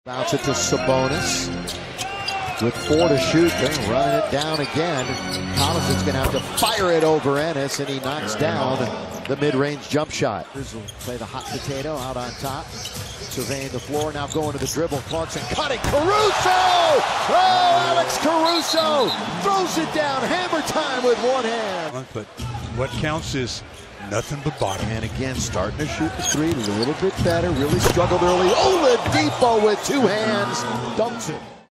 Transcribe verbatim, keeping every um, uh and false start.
Bounce it to Sabonis with four to shoot. They're running it down again. Collison's going to have to fire it over Ennis, and he knocks down the mid-range jump shot. Will play the hot potato out on top. Surveying the floor, now going to the dribble. Clarkson cutting. Caruso! Oh, Alex Caruso throws it down. Hammer time with one hand. But what counts is nothing but bottom. And again, starting to shoot the three a little bit better. Really struggled early. Oladipo with two hands. Dumps it.